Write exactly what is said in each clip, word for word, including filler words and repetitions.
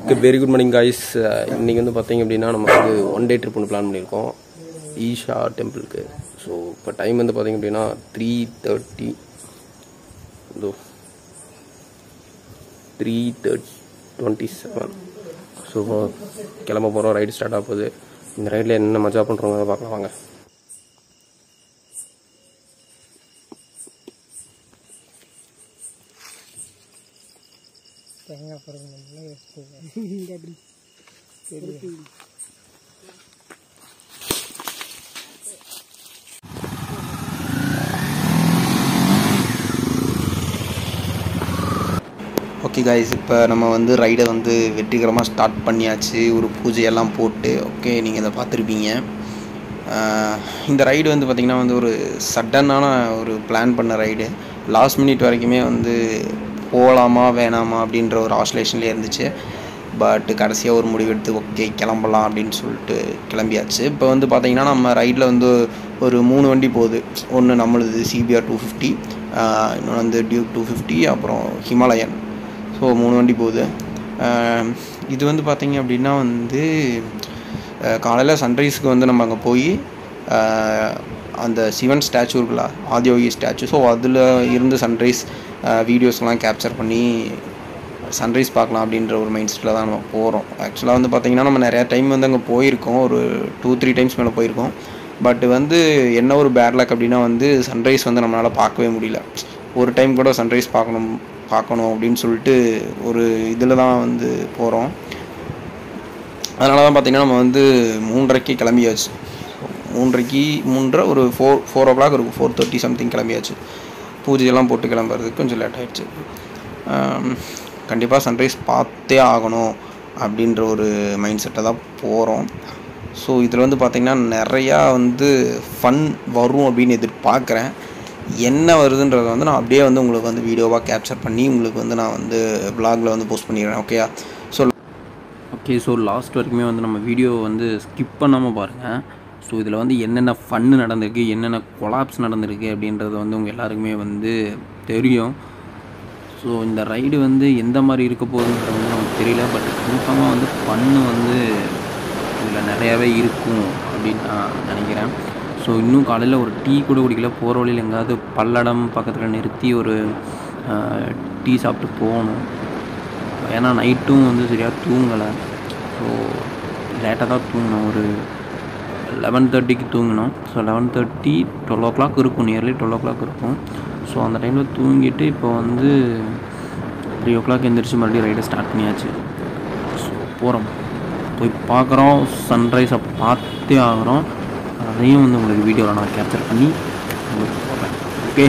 Very good morning guys. இன்றைக்கி வந்து பார்த்தீங்க அப்படின்னா நம்ம வந்து ஒன் டே ட்ரிப் ஒன்று பிளான் பண்ணியிருக்கோம் ஈஷா டெம்பிளுக்கு. ஸோ இப்போ டைம் வந்து பார்த்தீங்க அப்படின்னா த்ரீ தேர்ட்டி இதோ three thirty twenty seven so கிளம்ப போகிறோம். ரைடு ஸ்டார்ட் ஆக போகுது. இந்த ரைடில் என்ன மஜா பண்ணுறோங்க அதை பார்க்கலாம் வாங்க. ஓகே காய்ஸ், இப்போ நம்ம வந்து ரைடை வந்து வெற்றிகரமாக ஸ்டார்ட் பண்ணியாச்சு. ஒரு பூஜையெல்லாம் போட்டு ஓகே நீங்கள் இதை பார்த்துருப்பீங்க. இந்த ரைடு வந்து பார்த்திங்கன்னா வந்து ஒரு சடனான ஒரு பிளான் பண்ண ரைடு. லாஸ்ட் மினிட் வரைக்குமே வந்து போகலாமா வேணாமா அப்படின்ற ஒரு ஆஸ்லேஷன்லேயே இருந்துச்சு. பட் கடைசியாக ஒரு முடிவெடுத்து ஓகே கிளம்பலாம் அப்படின்னு சொல்லிட்டு கிளம்பியாச்சு. இப்போ வந்து பார்த்திங்கன்னா நம்ம ரைடில் வந்து ஒரு மூணு வண்டி போகுது. ஒன்று நம்மளுது சிபிஆர் டூ ஃபிஃப்டி, இன்னொன்று வந்து டியூக் டூ ஃபிஃப்டி, அப்புறம் ஹிமாலயன். ஸோ மூணு வண்டி போகுது. இது வந்து பார்த்திங்க அப்படின்னா வந்து காலையில் சன்ரைஸுக்கு வந்து நம்ம அங்கே போய் அந்த சிவன் ஸ்டாச்சு இருக்குல்ல, ஆதியோகி ஸ்டாச்சு, ஸோ அதில் இருந்து சன்ரைஸ் வீடியோஸ்லாம் கேப்சர் பண்ணி சன்ரைஸ் பார்க்கலாம் அப்படின்ற ஒரு மைண்ட் செட்டில் தான் நம்ம போகிறோம். ஆக்சுவலாக வந்து பார்த்திங்கன்னா நம்ம நிறையா டைம் வந்து அங்கே போயிருக்கோம், ஒரு டூ த்ரீ டைம்ஸ் மேலே போயிருக்கோம். பட் வந்து என்ன ஒரு பேட் லக் அப்படின்னா வந்து சன்ரைஸ் வந்து நம்மளால் பார்க்கவே முடியல. ஒரு டைம் கூட சன்ரைஸ் பார்க்கணும் பார்க்கணும் அப்படின்னு சொல்லிட்டு ஒரு இதில் தான் வந்து போகிறோம். அதனால தான் பார்த்திங்கன்னா நம்ம வந்து மூன்றரைக்கு கிளம்பியாச்சு. மூன்றரைக்கு மூன்றரை ஒரு ஃபோர் ஃபோர் ஓ கிளாக் இருக்கும், ஃபோர் தேர்ட்டி சம்திங் கிளம்பியாச்சு. பூஜையெல்லாம் போட்டு கிளம்புறதுக்கு கொஞ்சம் லேட் ஆகிடுச்சு. கண்டிப்பாக சன்ரைஸ் பார்த்தே ஆகணும் அப்படின்ற ஒரு மைண்ட் செட்டை தான் போகிறோம். ஸோ இதில் வந்து பார்த்திங்கன்னா நிறையா வந்து ஃபன் வரும் அப்படின்னு எதிர்பார்க்குறேன். என்ன வருதுன்றதை வந்து நான் அப்படியே வந்து உங்களுக்கு வந்து வீடியோவாக கேப்சர் பண்ணி உங்களுக்கு வந்து நான் வந்து விலாகில் வந்து போஸ்ட் பண்ணிடுறேன். ஓகேயா? ஸோ ஓகே ஸோ லாஸ்ட் வரைக்குமே வந்து நம்ம வீடியோ வந்து ஸ்கிப் பண்ணாமல் பாருங்கள். ஸோ இதில் வந்து என்னென்ன ஃபன்னு நடந்திருக்கு, என்னென்ன கொலாப்ஸ் நடந்திருக்கு அப்படின்றது வந்து உங்கள் எல்லாருக்குமே வந்து தெரியும். ஸோ இந்த ரைடு வந்து எந்த மாதிரி இருக்க போகுதுன்றது வந்து நமக்கு தெரியல. பட் கன்ஃபார்மாக வந்து ஃபன்னு வந்து இதில் நிறையாவே இருக்கும் அப்படின்னு நான் நினைக்கிறேன். ஸோ இன்னும் காலையில் ஒரு டீ கூட குடிக்கல. போகிற வழியில் எங்கேயாவது பல்லடம் பக்கத்தில் நிறுத்தி ஒரு டீ சாப்பிட்டு போகணும். ஏன்னா நைட்டும் வந்து சரியாக தூங்கலை. ஸோ லேட்டாக தான் தூங்கினோம், ஒரு லெவன் தேர்ட்டிக்கு தூங்கினோம். So eleven thirty twelve o'clock இருக்கும், நியர்லி டுவெல் ஓ கிளாக் இருக்கும். ஸோ அந்த டைமில் தூங்கிட்டு இப்போ வந்து த்ரீ ஓ கிளாக் எழுந்திரிச்சு மறுபடியும் ரைடை ஸ்டார்ட் பண்ணியாச்சு. ஸோ போகிறோம், போய் பார்க்குறோம். சன்ரைஸை பார்த்தே ஆகிறோம். அதையும் வந்து உங்களுக்கு வீடியோவில் நான் கேப்சர் பண்ணி உங்களுக்கு போடுறேன். ஓகே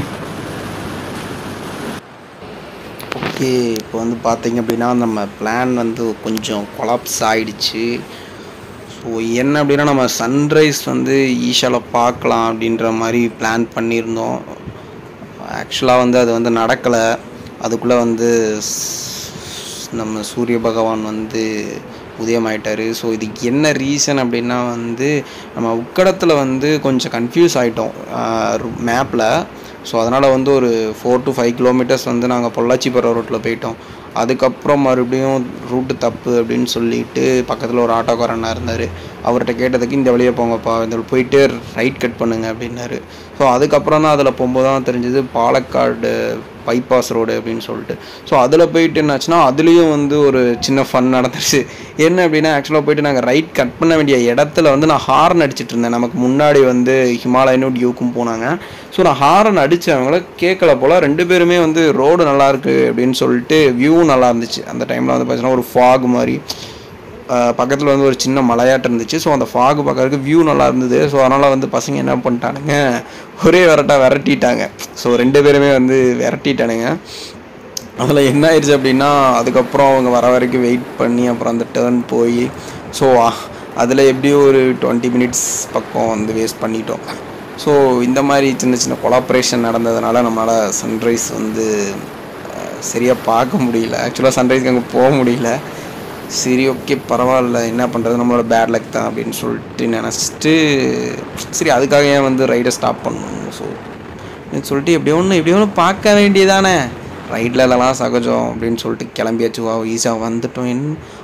ஓகே இப்போ வந்து பார்த்திங்க அப்படின்னா நம்ம பிளான் வந்து கொஞ்சம் கொலாப்ஸ் ஆகிடுச்சு. ஸோ என்ன அப்படின்னா நம்ம சன்ரைஸ் வந்து ஈஷாவில் பார்க்கலாம் அப்படின்ற மாதிரி பிளான் பண்ணியிருந்தோம். ஆக்சுவலாக வந்து அது வந்து நடக்கலை. அதுக்குள்ளே வந்து நம்ம சூரிய பகவான் வந்து உதயமாயிட்டார். ஸோ இதுக்கு என்ன ரீசன் அப்படின்னா வந்து நம்ம உக்கடத்தில் வந்து கொஞ்சம் கன்ஃபியூஸ் ஆகிட்டோம் மேப்பில். ஸோ அதனால் வந்து ஒரு ஃபோர் டு ஃபைவ் கிலோமீட்டர்ஸ் வந்து நாங்கள் பொள்ளாச்சி போகிற ரோட்டில் போயிட்டோம். அதுக்கப்புறம் மறுபடியும் ரூட்டு தப்பு அப்படின்னு சொல்லிட்டு பக்கத்தில் ஒரு ஆட்டோக்காரண்ணா இருந்தார். அவர்கிட்ட கேட்டதுக்கு இந்த வழியை போங்கப்பா, இதில் போயிட்டு ரைட் கட் பண்ணுங்க அப்படின்னாரு. ஸோ அதுக்கப்புறம் தான் அதில் போகும்போது தான் தெரிஞ்சது பாலக்காடு பைபாஸ் ரோடு அப்படின்னு சொல்லிட்டு. ஸோ அதில் போயிட்டு என்னாச்சுன்னா அதுலேயும் வந்து ஒரு சின்ன ஃபன் நடந்துச்சு. என்ன அப்படின்னா ஆக்சுவலாக போயிட்டு நாங்கள் ரைட் கட் பண்ண வேண்டிய இடத்துல வந்து நான் ஹார்ன் அடிச்சிட்டு இருந்தேன். நமக்கு முன்னாடி வந்து ஹிமாலயனும் டியூக்கும் போனாங்க. ஸோ நான் ஹார்ன் அடித்தவங்கள கேட்கல போல். ரெண்டு பேருமே வந்து ரோடு நல்லாயிருக்கு அப்படின்னு சொல்லிட்டு வியூவும் நல்லா இருந்துச்சு. அந்த டைமில் வந்து பார்த்தீங்கன்னா ஒரு ஃபாக் மாதிரி பக்கத்தில் வந்து ஒரு சின்ன மலையாட்டம் இருந்துச்சு. ஸோ அந்த ஃபாகு பார்க்கறதுக்கு வியூ நல்லா இருந்தது. ஸோ அதனால் வந்து பசங்க என்ன பண்ணிட்டானுங்க, ஒரே விரட்டா விரட்டிட்டாங்க. ஸோ ரெண்டு பேருமே வந்து விரட்டிட்டானுங்க. அதில் என்ன ஆயிடுச்சு அப்படின்னா அதுக்கப்புறம் அவங்க வர வரைக்கும் வெயிட் பண்ணி அப்புறம் அந்த டேர்ன் போய் ஸோ அதில் எப்படியும் ஒரு டுவெண்ட்டி மினிட்ஸ் பக்கம் வந்து வேஸ்ட் பண்ணிட்டோம். ஸோ இந்த மாதிரி சின்ன சின்ன கொலாபரேஷன் நடந்ததுனால நம்மளால் சன்ரைஸ் வந்து சரியாக பார்க்க முடியல. ஆக்சுவலாக சன்ரைஸ்க்கு அங்கே போக முடியல. சரி ஓகே பரவாயில்ல, என்ன பண்ணுறது, நம்மளோட பேட் லக் தான் அப்படின்னு சொல்லிட்டு நினச்சிட்டு சரி அதுக்காக ஏன் வந்து ரைடை ஸ்டாப் பண்ணணும். ஸோ சொல்லிட்டு எப்படியோ ஒன்று எப்படியோ ஒன்று பார்க்க வேண்டியதானே, ரைடில் எல்லாம் சகஜம் அப்படின்னு சொல்லிட்டு கிளம்பியாச்சு. வா ஈஸியாக வந்துட்டோம். என்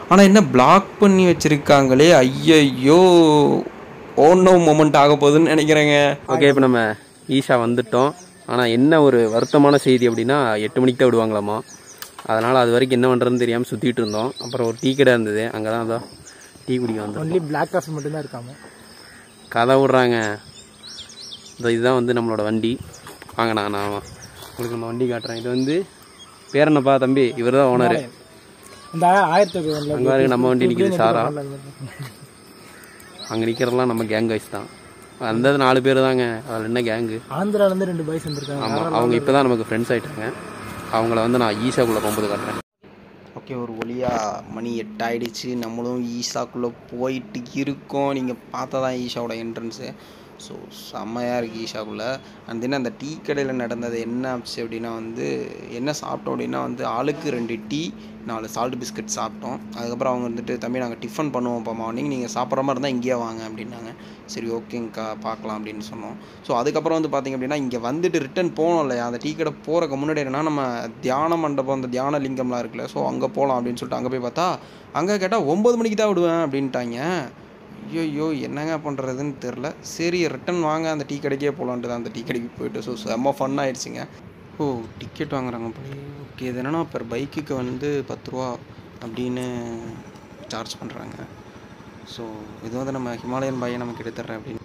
ஆனால் என்ன பிளாக் பண்ணி வச்சுருக்காங்களே, ஐயையோ ஓன் நோ மொமெண்ட் ஆக போகுதுன்னு நினைக்கிறேங்க. ஓகே, இப்போ நம்ம ஈஷா வந்துட்டோம். ஆனால் என்ன ஒரு வருத்தமான செய்தி அப்படின்னா எட்டு மணிக்கு தான் விடுவாங்களாமா. அதனால் அது வரைக்கும் என்ன பண்ணுறதுன்னு தெரியாமல் சுற்றிட்டு இருந்தோம். அப்புறம் ஒரு டீ கடை இருந்தது, அங்கே தான் அதான் டீ குடிக்க வந்தோம். ஒன்லி பிளாக் காஃபி மட்டும்தான் இருக்காம கதை விட்றாங்க. இந்த இதுதான் வந்து நம்மளோட வண்டி. வாங்கண்ணா, நான் உங்களுக்கு நம்ம வண்டி காட்டுறேன். இது வந்து பேர் என்னப்பா தம்பி? இவர் தான் ஓனரு. இந்த ஆயிரத்தி அங்கே பாருங்க நம்ம வண்டி நிற்கிது சாரா. அங்கே நிற்கிறதெல்லாம் நம்ம கேங் வைஸ் தான். அந்த நாலு பேர் தாங்க, அதில் என்ன கேங்கு. ஆந்திராலேருந்து ரெண்டு பாய்ஸ் வந்துருக்காங்க. ஆமாம், அவங்க இப்போ தான் நமக்கு ஃப்ரெண்ட்ஸ் ஆகிட்டாங்க. அவங்கள வந்து நான் ஈஷாக்குள்ளே போகும்போது காட்டுறேன். ஓகே, ஒரு வழியாக மணி எட்டாயிடுச்சு. நம்மளும் ஈஷாக்குள்ளே போயிட்டு இருக்கோம். நீங்கள் பார்த்தா தான் ஈஷாவோட என்ட்ரன்ஸு. ஸோ செம்மையாக இருக்குது ஈஷாக்குள்ளே. அண்ட் தென் அந்த டீ கடையில் நடந்தது என்ன ஆச்சு அப்படின்னா வந்து என்ன சாப்பிட்டோம் அப்படின்னா வந்து ஆளுக்கு ரெண்டு டீ, நாலு சால்ட் பிஸ்கட் சாப்பிட்டோம். அதுக்கப்புறம் அவங்க வந்துட்டு தம்பி நாங்கள் டிஃபன் பண்ணுவோம் இப்போ மார்னிங், நீங்கள் சாப்பிட்ற மாதிரி இருந்தால் இங்கேயே வாங்க அப்படின்னாங்க. சரி ஓகேங்க்கா பார்க்கலாம் அப்படின்னு சொன்னோம். ஸோ அதுக்கப்புறம் வந்து பார்த்திங்க அப்படின்னா இங்கே வந்துட்டு ரிட்டன் போனோம் இல்லையா, அந்த டீ கடை போகிறக்கு முன்னாடி என்னன்னா நம்ம தியான மண்டபம், அந்த தியான லிங்கம்லாம் இருக்குல்ல, ஸோ அங்கே போகலாம் அப்படின்னு சொல்லிட்டு அங்கே போய் பார்த்தா அங்கே கேட்டால் ஒம்பது மணிக்கு தான் விடுவேன் அப்படின்ட்டாங்க. ஐயோ என்னங்க பண்ணுறதுன்னு தெரில. சரி ரிட்டன் வாங்க, அந்த டீ கடைக்கே போகலான்ட்டு தான் அந்த டீ கடைக்கு போயிட்டு ஸோ செம்ம ஃபன் ஆகிடுச்சிங்க. ஓ டிக்கெட் வாங்குறாங்க போய். ஓகே, இது என்னென்னா பெர் பைக்குக்கு வந்து பத்து ரூபா அப்படின்னு சார்ஜ் பண்ணுறாங்க. ஸோ இது வந்து நம்ம ஹிமாலயன் பாயை நமக்கு எடுத்துட்றேன் அப்படின்னு.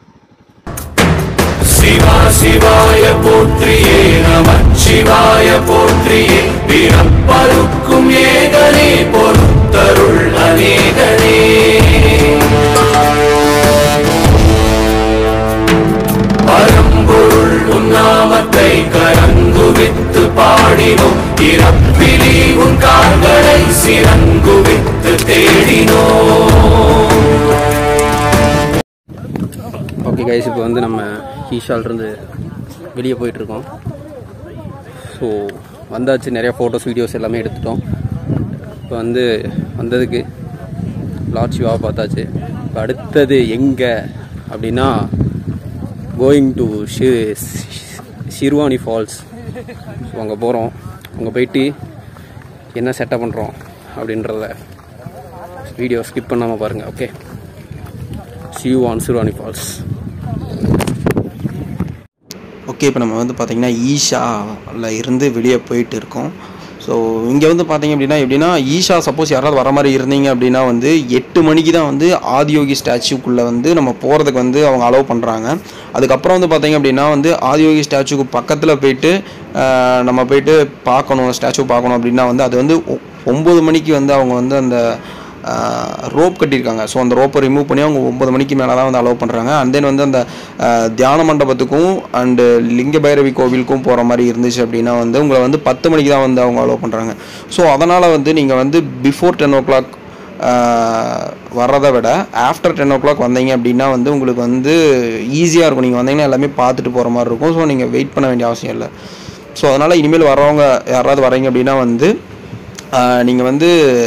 சிவா சிவாய போற்றியே நமச்சிவாய போற்றியே பிறப்பருக்கும் ஏகனே பொறுத்தருள் அநேகனே பரம்பொருள் உன்னாமத்தை கரங்குவித்து பாடினோம், இறப்பிலி உன் கால்களை சிறங்குவித்து தேடினோம். ஓகே கைஸ், இப்போ வந்து நம்ம ஈஷாலிருந்து வெளியே போயிட்டுருக்கோம். ஸோ வந்தாச்சு, நிறையா ஃபோட்டோஸ் வீடியோஸ் எல்லாமே எடுத்துட்டோம். இப்போ வந்து வந்ததுக்கு லார்ட் சிவாவை பார்த்தாச்சு. இப்போ அடுத்தது எங்கே அப்படின்னா கோயிங் டு ஷி ஷிர்வானி ஃபால்ஸ். ஸோ அங்கே போகிறோம். அங்கே போயிட்டு என்ன செட்டப் பண்ணுறோம் அப்படின்றத வீடியோ ஸ்கிப் பண்ணாமல் பாருங்கள். Okay, see you on Shirvani falls. Okay, இப்போ நம்ம வந்து பார்த்திங்கன்னா ஈஷாவில் இருந்து வெளியே போயிட்டு இருக்கோம். ஸோ இங்கே வந்து பார்த்திங்க அப்படின்னா எப்படின்னா ஈஷா சப்போஸ் யாராவது வர மாதிரி இருந்தீங்க அப்படின்னா வந்து எட்டு மணிக்கு தான் வந்து ஆதியோகி ஸ்டாச்சுக்குள்ளே வந்து நம்ம போகிறதுக்கு வந்து அவங்க அலோவ் பண்ணுறாங்க. அதுக்கப்புறம் வந்து பார்த்திங்க அப்படின்னா வந்து ஆதியோகி ஸ்டாச்சுக்கு பக்கத்தில் போயிட்டு நம்ம போயிட்டு பார்க்கணும், ஸ்டாச்சு பார்க்கணும் அப்படின்னா வந்து அது வந்து ஒம்பது மணிக்கு வந்து அவங்க வந்து அந்த ரோப் கட்டியிருக்காங்க. ஸோ அந்த ரோப்பை ரிமூவ் பண்ணி அவங்க ஒம்பது மணிக்கு மேலே தான் வந்து அலோவ் பண்ணுறாங்க. அண்ட் தென் வந்து அந்த தியான மண்டபத்துக்கும் அண்டு லிங்க பைரவி கோவிலுக்கும் போகிற மாதிரி இருந்துச்சு அப்படின்னா வந்து உங்களை வந்து பத்து மணிக்கு தான் வந்து அவங்க அலோவ் பண்ணுறாங்க. ஸோ அதனால் வந்து நீங்கள் வந்து பிஃபோர் டென் ஓ கிளாக் வர்றதை விட ஆஃப்டர் டென் ஓ கிளாக் வந்தீங்க அப்படின்னா வந்து உங்களுக்கு வந்து ஈஸியாக இருக்கும். நீங்கள் வந்தீங்கன்னா எல்லாமே பார்த்துட்டு போகிற மாதிரி இருக்கும். ஸோ நீங்கள் வெயிட் பண்ண வேண்டிய அவசியம் இல்லை. ஸோ அதனால் இனிமேல் வர்றவங்க யாராவது வரீங்க அப்படின்னா வந்து நீங்கள் வந்து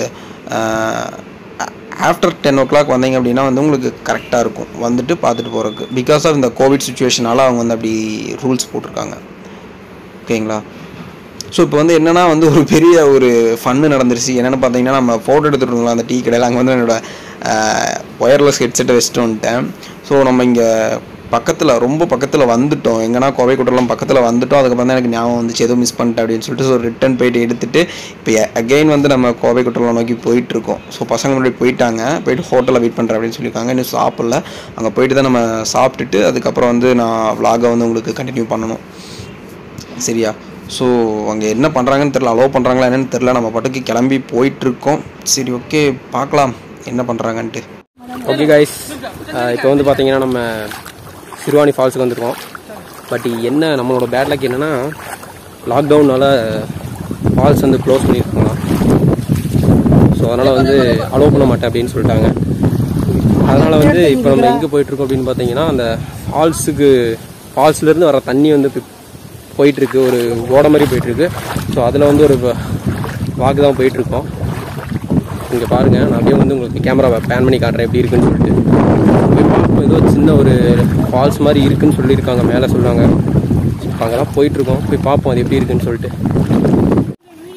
ஆஃப்டர் டென் ஓ கிளாக் வந்தீங்க அப்படின்னா வந்து உங்களுக்கு கரெக்டாக இருக்கும் வந்துட்டு பார்த்துட்டு போகிறதுக்கு. பிகாஸ் ஆஃப் இந்த கோவிட் சுச்சுவேஷனால் அவங்க வந்து அப்படி ரூல்ஸ் போட்டிருக்காங்க. ஓகேங்களா? ஸோ இப்போ வந்து என்னென்னா வந்து ஒரு பெரிய ஒரு ஃபன்னு நடந்துருச்சு. என்னென்னு பார்த்தீங்கன்னா நம்ம ஃபோட்டோ எடுத்துகிட்டு இருந்தோம் அந்த டீ கடையில். அங்கே வந்து என்னோடய ஒயர்லெஸ் ஹெட்செட்டை வச்சுட்டு வந்துட்டேன். ஸோ நம்ம இங்கே பக்கத்தில் ரொம்ப பக்கத்தில் வந்துட்டோம். எங்கன்னா கோவை குட்டெல்லாம் பக்கத்தில் வந்துட்டோம். அதுக்கப்புறம் தான் எனக்கு ஞாபகம் வந்துச்சு எதுவும் மிஸ் பண்ணிட்டேன் அப்படின்னு சொல்லிட்டு ஸோ ரிட்டன் போயிட்டு எடுத்துகிட்டு இப்போ அகெயின் வந்து நம்ம கோவை குட்டெல்லாம் நோக்கி போயிட்டுருக்கோம். ஸோ பசங்க முன்னாடி போயிட்டாங்க, போயிட்டு ஹோட்டலில் வெயிட் பண்ணுறேன் அப்படின்னு சொல்லியிருக்காங்க. இன்னும் சாப்பிடல. அங்கே போயிட்டு தான் நம்ம சாப்பிட்டுட்டு அதுக்கப்புறம் வந்து நான் விலாகை வந்து உங்களுக்கு கண்டினியூ பண்ணணும். சரியா? ஸோ அங்கே என்ன பண்ணுறாங்கன்னு தெரில, அலோவ் பண்ணுறாங்களா என்னென்னு தெரில. நம்ம பாட்டுக்கு கிளம்பி போயிட்டுருக்கோம். சரி ஓகே, பார்க்கலாம் என்ன பண்ணுறாங்கன்ட்டு. ஓகே கைஸ், இப்போ வந்து பார்த்தீங்கன்னா நம்ம ஷிர்வானி ஃபால்ஸுக்கு வந்துருக்கோம். பட் என்ன நம்மளோட பேட் லக் என்னென்னா லாக்டவுனால் ஃபால்ஸ் வந்து க்ளோஸ் பண்ணியிருக்காங்க. ஸோ அதனால் வந்து அலோவ் பண்ண மாட்டேன் அப்படின்னு சொல்லிட்டாங்க. அதனால் வந்து இப்போ நம்ம எங்கே போயிட்டுருக்கோம் அப்படின்னு பார்த்தீங்கன்னா அந்த ஃபால்ஸுக்கு ஃபால்ஸ்லேருந்து வர தண்ணி வந்து போயிட்டுருக்கு, ஒரு ஓட மாதிரி போயிட்டுருக்கு. ஸோ அதில் வந்து ஒரு வாக்கு தான் போயிட்டுருக்கோம். இங்கே பாருங்கள், நான் அப்படியே வந்து உங்களுக்கு கேமராவை பேன் பண்ணி காட்டுறேன் எப்படி இருக்குன்னு சொல்லிட்டு. போய் பார்ப்போம். ஏதோ சின்ன ஒரு ஃபால்ஸ் மாதிரி இருக்குன்னு சொல்லியிருக்காங்க, மேலே சொன்னாங்க. அங்கெல்லாம் போயிட்டுருக்கோம், போய் பார்ப்போம் அது எப்படி இருக்குன்னு சொல்லிட்டு. ஸோ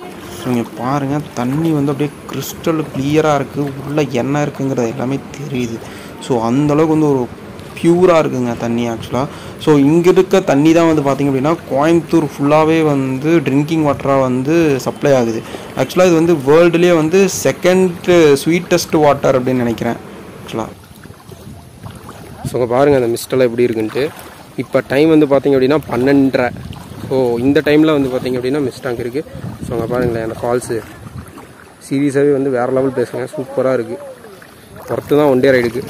நீங்கள் பாருங்கள், தண்ணி வந்து அப்படியே கிறிஸ்டல் கிளியராக இருக்குது, உள்ளே எண்ணெய் இருக்குங்கிறது எல்லாமே தெரியுது. ஸோ அந்தளவுக்கு வந்து ஒரு பியூராக இருக்குங்க தண்ணி ஆக்சுவலாக. ஸோ இங்கே இருக்க தண்ணி தான் வந்து பார்த்திங்க அப்படின்னா கோயம்புத்தூர் ஃபுல்லாகவே வந்து ட்ரிங்கிங் வாட்டராக வந்து சப்ளை ஆகுது. ஆக்சுவலாக இது வந்து வேர்ல்டுலேயே வந்து செகண்ட் ஸ்வீட்டஸ்ட் வாட்டர் அப்படின்னு நினைக்கிறேன் ஆக்சுவலாக. ஸோ அங்கே பாருங்கள் அந்த மிஸ்டெல்லாம் எப்படி இருக்குன்ட்டு. இப்போ டைம் வந்து பார்த்திங்க அப்படின்னா பன்னெண்டரை. ஸோ இந்த டைமில் வந்து பார்த்திங்க அப்படின்னா மிஸ்ட் அங்கே இருக்குது. ஸோ அங்கே பாருங்களேன் அந்த ஃபால்ஸு சீரியஸாகவே வந்து வேறு லெவல் பேசுங்க, சூப்பராக இருக்குது. ஒர்த்து தான் ஒன் டே ரைடுக்கு.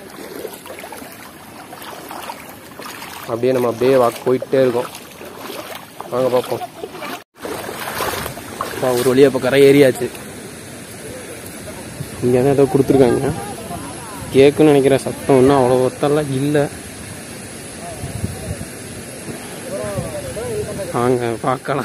அப்படியே நம்ம அப்படியே வாக் போயிட்டே இருக்கோம். வாங்க பார்ப்போம். ஒரு வழியாக இப்போ கரை ஏறியாச்சு. இங்கே தான் ஏதோ கொடுத்துருக்காங்க, கேட்குன்னு நினைக்கிற சத்தம் ஒன்றும் அவ்வளோ ஒத்தெல்லாம் இல்லை. வாங்க பார்க்கலாம்.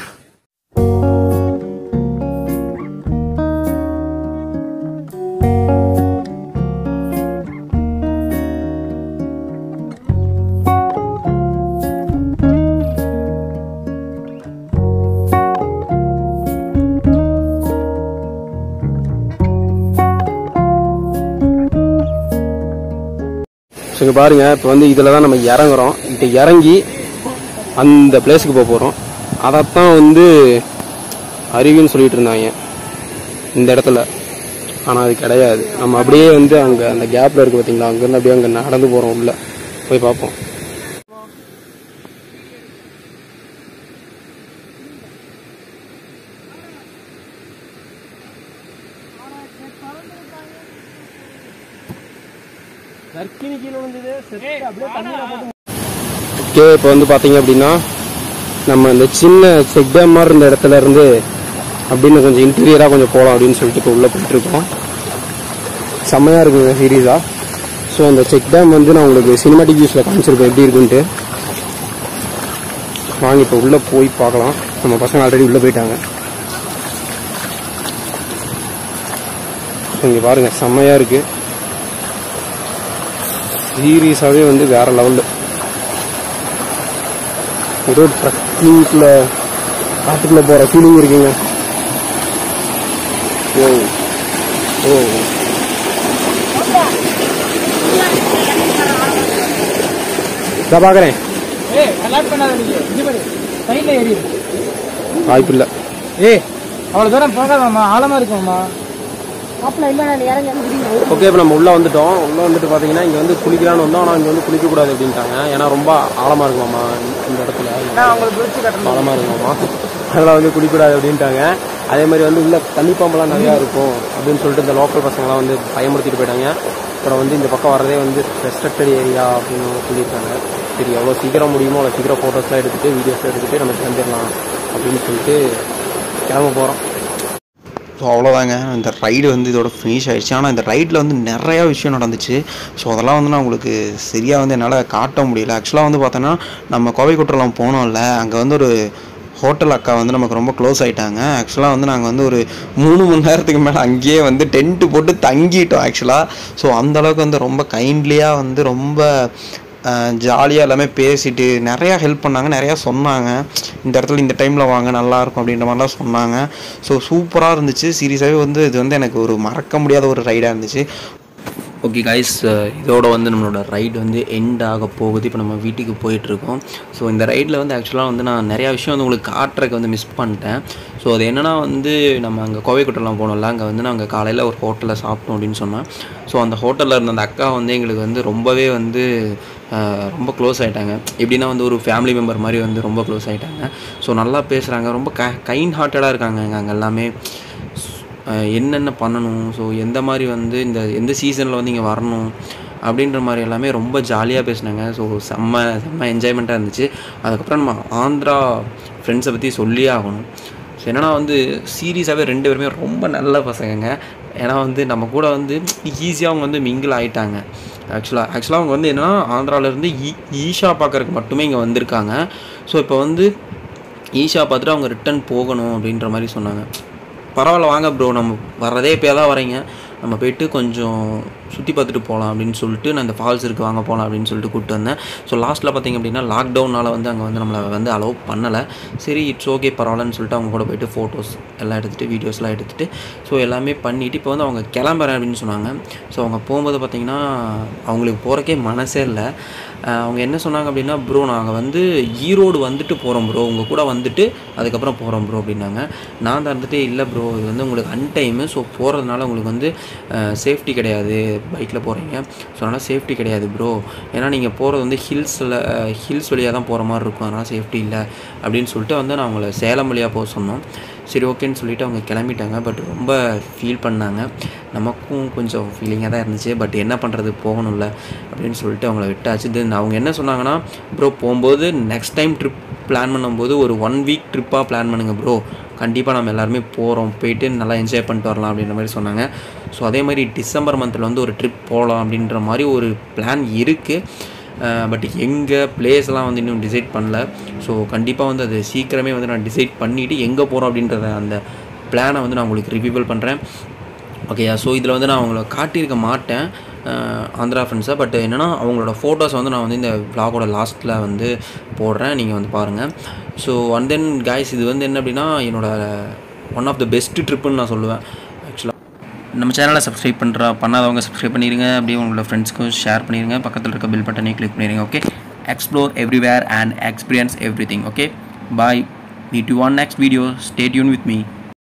இங்கே பாருங்க, இப்போ வந்து இதில் தான் நம்ம இறங்குறோம். இப்போ இறங்கி அந்த பிளேஸுக்கு போக போகிறோம். அதைத்தான் வந்து அருவின்னு சொல்லிட்டு இருந்தாங்க இந்த இடத்துல. ஆனால் அது கிடையாது. நம்ம அப்படியே வந்து அங்கே அந்த கேப்பில் இருக்குது பார்த்தீங்களா, அங்கேருந்து அப்படியே அங்கே நடந்து போகிறோம். உள்ள போய் பார்ப்போம். ஓகே, இப்போ வந்து பார்த்தீங்க அப்படின்னா நம்ம இந்த சின்ன செக் டேம் மாதிரி இருந்த இடத்துல இருந்து அப்படின்னு கொஞ்சம் இன்டீரியராக கொஞ்சம் போகலாம் அப்படின்னு சொல்லிட்டு இப்போ உள்ளே போயிட்டுருக்கோம். செம்மையாக இருக்குங்க சீரியஸாக. ஸோ அந்த செக் டேம் வந்து நான் உங்களுக்கு சினிமாட்டிக் வியூஸில் காமிச்சிருப்பேன் எப்படி இருக்குன்ட்டு. வாங்க இப்போ உள்ளே போய் பார்க்கலாம். நம்ம பசங்க ஆல்ரெடி உள்ளே போயிட்டாங்க. இங்கே பாருங்கள், செம்மையாக இருக்குது சீரியஸாகவே வந்து வேறு லெவலில். ஏதோ ட்ரக்கிங்கில் காட்டுக்குள்ளே போகிற ஃபீலிங் இருக்குங்க. ஓ ஓ இதான் பார்க்குறேன். வாய்ப்பு இல்லை. ஏ அவ்வளோ தூரம் போகாதாம்மா, ஆழமாக இருக்குமாம்மா. ஓகே, இப்போ நம்ம உள்ளே வந்துட்டோம். உள்ளே வந்துட்டு பார்த்தீங்கன்னா இங்கே வந்து குளிக்கலான்னு வந்தோம். ஆனால் இங்கே வந்து குளிக்கக்கூடாது அப்படின்ட்டாங்க. ஏன்னா ரொம்ப ஆழமாக இருக்குமாம்மா இந்த இடத்துல. ஆழமாக இருக்குமாம்மா, அதெல்லாம் வந்து குளிக்கக்கூடாது அப்படின்ட்டாங்க. அதே மாதிரி வந்து உள்ள தண்ணிப்பாம்பெல்லாம் நிறையா இருக்கும் அப்படின்னு சொல்லிட்டு இந்த லோக்கல் பசங்களாம் வந்து பயமுறுத்திட்டு போயிட்டாங்க. அப்புறம் வந்து இந்த பக்கம் வரதே வந்து ரெஸ்ட்ரிக்டட் ஏரியா அப்படின்னு சொல்லியிருக்காங்க. சரி, எவ்வளோ சீக்கிரம் முடியுமோ அவ்வளோ சீக்கிரம் ஃபோட்டோஸ்லாம் எடுத்துகிட்டு வீடியோஸ்லாம் எடுத்துகிட்டு நம்ம கிளம்பிடலாம் அப்படின்னு சொல்லிட்டு கிளம்ப போகிறோம். ஸோ அவ்வளோதாங்க, இந்த ரைடு வந்து இதோட ஃபினிஷ் ஆகிடுச்சு. ஆனால் இந்த ரைடில் வந்து நிறையா விஷயம் நடந்துச்சு. ஸோ அதெல்லாம் வந்து நான் உங்களுக்கு சரியாக வந்து என்னால் காட்ட முடியல. ஆக்சுவலாக வந்து பார்த்தோன்னா நம்ம கோவை குற்றாலம் போனோம்ல, அங்கே வந்து ஒரு ஹோட்டல் அக்கா வந்து நமக்கு ரொம்ப க்ளோஸ் ஆகிட்டாங்க. ஆக்சுவலாக வந்து நாங்கள் வந்து ஒரு மூணு மணி நேரத்துக்கு மேலே அங்கேயே வந்து டென்ட்டு போட்டு தங்கிட்டோம் ஆக்சுவலாக. ஸோ அந்தளவுக்கு வந்து ரொம்ப கைண்ட்லியாக வந்து ரொம்ப ஜாலியாக எல்லாமே பேசிட்டு நிறையா ஹெல்ப் பண்ணாங்க, நிறையா சொன்னாங்க. இந்த இடத்துல இந்த டைமில் வாங்க நல்லாயிருக்கும் அப்படின்ற மாதிரிலாம் சொன்னாங்க. ஸோ சூப்பராக இருந்துச்சு. சீரியஸாகவே வந்து இது வந்து எனக்கு ஒரு மறக்க முடியாத ஒரு ரைடாக இருந்துச்சு. ஓகே கைஸ், இதோட வந்து நம்மளோட ரைடு வந்து எண்ட் ஆக போகுது. இப்போ நம்ம வீட்டுக்கு போயிட்டுருக்கோம். ஸோ இந்த ரைடில் வந்து ஆக்சுவலாக வந்து நான் நிறையா விஷயம் வந்து உங்களுக்கு காட்டுறதுக்கு வந்து மிஸ் பண்ணிட்டேன். ஸோ அது என்னென்னா வந்து நம்ம அங்கே கோவை குற்றலாம் போனோம்ல, அங்கே வந்து நாங்கள் காலையில் ஒரு ஹோட்டலில் சாப்பிட்டோம் அப்படின்னு சொன்னேன். ஸோ அந்த ஹோட்டலில் இருந்த அந்த அக்கா வந்து எங்களுக்கு வந்து ரொம்பவே வந்து ரொம்ப க்ளோஸ் ஆகிட்டாங்க. எப்படின்னா வந்து ஒரு ஃபேமிலி மெம்பர் மாதிரி வந்து ரொம்ப க்ளோஸ் ஆகிட்டாங்க. ஸோ நல்லா பேசுகிறாங்க, ரொம்ப க கைண்ட் ஹார்ட்டடாக இருக்காங்க அங்கே எல்லாமே. என்னென்ன பண்ணணும், ஸோ எந்த மாதிரி வந்து இந்த எந்த சீசனில் வந்து இங்கே வரணும் அப்படின்ற மாதிரி எல்லாமே ரொம்ப ஜாலியாக பேசினாங்க. ஸோ செம்ம செம்ம என்ஜாய்மெண்ட்டாக இருந்துச்சு. அதுக்கப்புறம் நம்ம ஆந்திரா ஃப்ரெண்ட்ஸை பற்றி சொல்லியே ஆகணும். ஸோ என்னென்னா வந்து சீரியஸாகவே ரெண்டு பேருமே ரொம்ப நல்ல பசங்க. ஏன்னா வந்து நம்ம கூட வந்து ஈஸியாக அவங்க வந்து மிங்கிள் ஆகிட்டாங்க. ஆக்சுவலாக ஆக்சுவலாக அவங்க வந்து என்னென்னா ஆந்திராவிலேருந்து ஈ ஈஷா பார்க்குறதுக்கு மட்டுமே இங்கே வந்திருக்காங்க. ஸோ இப்போ வந்து ஈஷா பார்த்துட்டு அவங்க ரிட்டன் போகணும் அப்படின்ற மாதிரி சொன்னாங்க. பரவாயில்ல வாங்க ப்ரோ, நம்ம வர்றதே இப்போ தான் வரீங்க, நம்ம போய்ட்டு கொஞ்சம் சுற்றி பார்த்துட்டு போகலாம் அப்படின்னு சொல்லிட்டு நான் இந்த ஃபால்ஸ் இருக்குது வாங்க போகலாம் அப்படின்னு சொல்லிட்டு கூப்பிட்டு வந்தேன். ஸோ லாஸ்ட்டில் பார்த்திங்க அப்படின்னா லாக்டவுனால் வந்து அங்கே வந்து நம்மளை வந்து அலோவ் பண்ணலை. சரி இட்ஸ் ஓகே பரவாயில்லன்னு சொல்லிட்டு அவங்க கூட போய்ட்டு ஃபோட்டோஸ் எல்லாம் எடுத்துகிட்டு வீடியோஸ்லாம் எடுத்துகிட்டு ஸோ எல்லாமே பண்ணிவிட்டு இப்போ வந்து அவங்க கிளம்புறேன் அப்படின்னு சொன்னாங்க. ஸோ அவங்க போகும்போது பார்த்திங்கன்னா அவங்களுக்கு போகிறக்கே மனசே இல்லை. அவங்க என்ன சொன்னாங்க அப்படின்னா, ப்ரோ நாங்கள் வந்து ஈரோடு வந்துட்டு போகிறோம் ப்ரோ, உங்கள் கூட வந்துட்டு அதுக்கப்புறம் போகிறோம் ப்ரோ அப்படின்னாங்க. நான் தான் இருந்துட்டு இல்லை ப்ரோ இது வந்து உங்களுக்கு அன்டைமு, ஸோ போகிறதுனால உங்களுக்கு வந்து சேஃப்டி கிடையாது, பைக்கில் போகிறீங்க ஸோ அதனால் சேஃப்டி கிடையாது ப்ரோ, ஏன்னா நீங்கள் போகிறது வந்து ஹில்ஸில் ஹில்ஸ் வழியாக தான் போகிற மாதிரி இருக்கும், அதனால் சேஃப்டி இல்லை அப்படின்னு சொல்லிட்டு வந்து நான் அவங்கள சேலம் வழியாக போக சொன்னோம். சரி ஓகேன்னு சொல்லிவிட்டு அவங்க கிளம்பிட்டாங்க. பட் ரொம்ப ஃபீல் பண்ணாங்க, நமக்கும் கொஞ்சம் ஃபீலிங்காக தான் இருந்துச்சு. பட் என்ன பண்ணுறது போகணும்ல அப்படின்னு சொல்லிட்டு அவங்கள விட்டாச்சு. தென் அவங்க என்ன சொன்னாங்கன்னா, ப்ரோ போகும்போது நெக்ஸ்ட் டைம் ட்ரிப் பிளான் பண்ணும்போது ஒரு ஒன் வீக் ட்ரிப்பாக பிளான் பண்ணுங்கள் ப்ரோ, கண்டிப்பாக நம்ம எல்லாருமே போகிறோம், போயிட்டு நல்லா என்ஜாய் பண்ணிட்டு வரலாம் அப்படின்ற மாதிரி சொன்னாங்க. ஸோ அதே மாதிரி டிசம்பர் மந்தில் வந்து ஒரு ட்ரிப் போகலாம் அப்படின்ற மாதிரி ஒரு பிளான் இருக்குது. பட் எங்கே பிளேஸ்லாம் வந்து இன்னும் டிசைட் பண்ணல. ஸோ கண்டிப்பாக வந்து அது சீக்கிரமே வந்து நான் டிசைட் பண்ணிவிட்டு எங்கே போகிறோம் அப்படின்றத அந்த பிளானை வந்து நான் உங்களுக்கு ரிவீவல் பண்ணுறேன். ஓகேயா? ஸோ இதில் வந்து நான் அவங்கள காட்டியிருக்க மாட்டேன் ஆந்திரா ஃப்ரெண்ட்ஸை. பட் என்னென்னா அவங்களோட ஃபோட்டோஸ் வந்து நான் வந்து இந்த vlog-ஓட லாஸ்ட்டில் வந்து போடுறேன், நீங்கள் வந்து பாருங்கள். ஸோ அண்ட் தென் கைஸ் இது வந்து என்ன அப்படின்னா என்னோடய ஒன் ஆஃப் த பெஸ்ட்டு ட்ரிப்புன்னு நான் சொல்லுவேன். ஆக்சுவலாக நம்ம சேனலை சப்ஸ்கிரைப் பண்ணுறா பண்ணாதவங்க சப்ஸ்கிரைப் பண்ணிடுங்க, அப்படியே உங்களோட ஃப்ரெண்ட்ஸ்க்கும் ஷேர் பண்ணிடுங்க, பக்கத்தில் இருக்க பில் பட்டனையும் கிளிக் பண்ணிடுங்க. Okay, explore everywhere and experience everything. Okay, bye, meet you on next video, stay tune with me.